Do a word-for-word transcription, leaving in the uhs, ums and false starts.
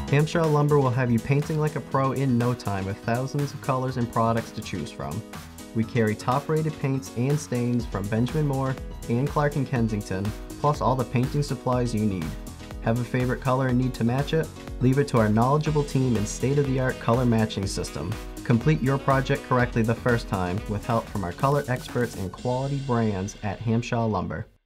Hampshire Lumber will have you painting like a pro in no time with thousands of colors and products to choose from. We carry top-rated paints and stains from Benjamin Moore and Clark and Kensington, plus all the painting supplies you need. Have a favorite color and need to match it? Leave it to our knowledgeable team and state-of-the-art color matching system. Complete your project correctly the first time with help from our color experts and quality brands at Hampshire Lumber.